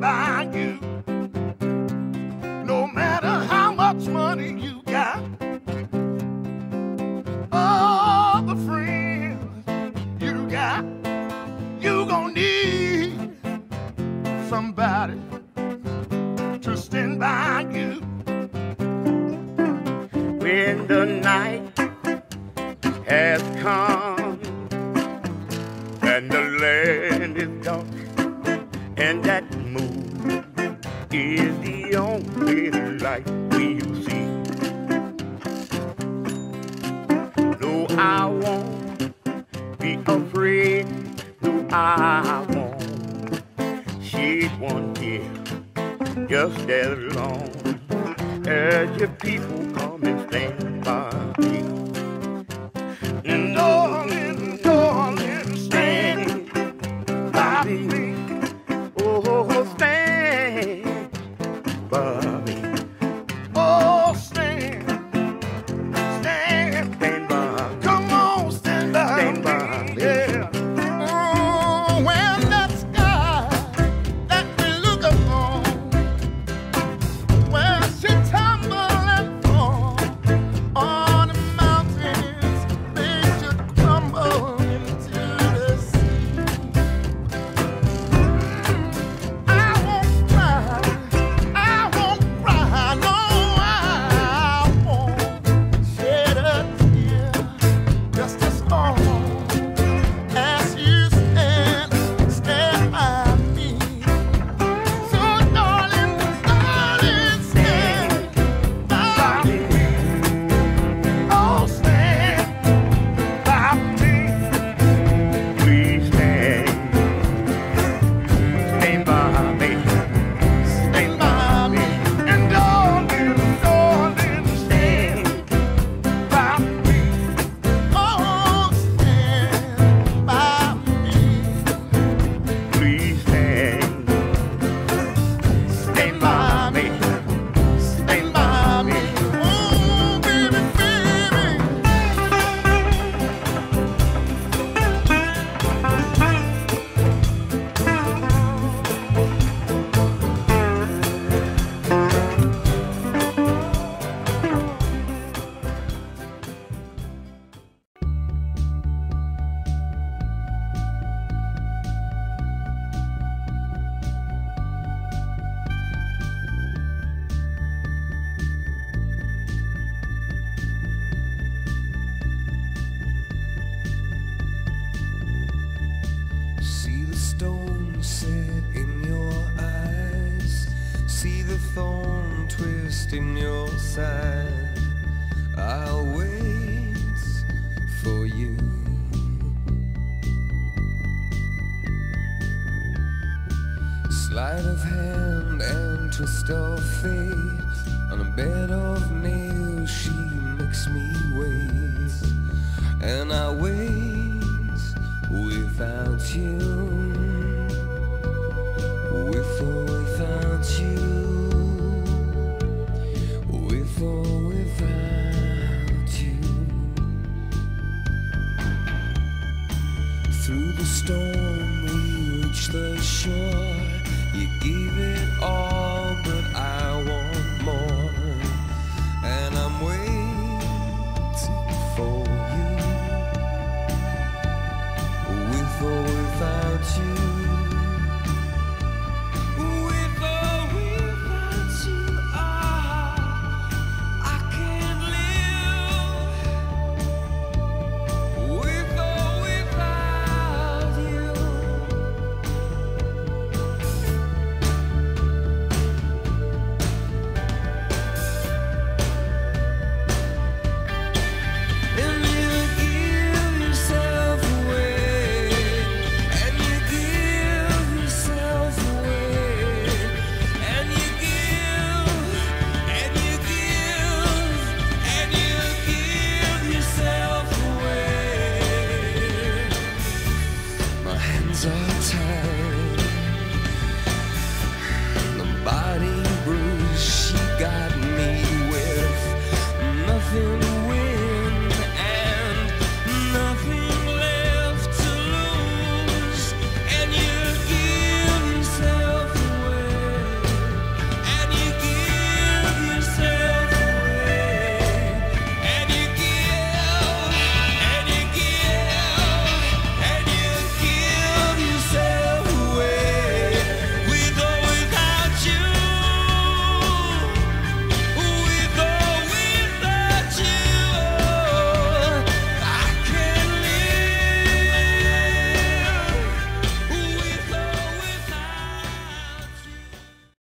by you. No matter how much money you got, all the friends you got, you gon' need somebody to stand by you. When the night has come and the land is dark and that moon is the only light we'll see. No, I won't be afraid. No, I won't shed one tear. Just as long as your people come and stand by me. And darling, darling, stand by me. Oh, stand by me. Oh, stand by me. Come on, stand by me. Yeah. Oh, when that sky that we look upon, well, she tumble and fall on the mountains, they should crumble into the sea. I won't cry, no, I won't shed a tear, just as long as you stand by me. So darling, darling, stand by me. Oh, stand by me. Please stand by me. Stand by me. And darling, darling, stand by me. Oh, stand by me. Please stand by me. Stand by me. Oh, baby, baby. See the stone set in your eyes, see the thorn twist in your side. I'll wait for you. Sleight of hand and twist of fate, on a bed of nails she makes me wait, and I wait without you, with or without you, with or without you. Through the storm we reach the shore, you gave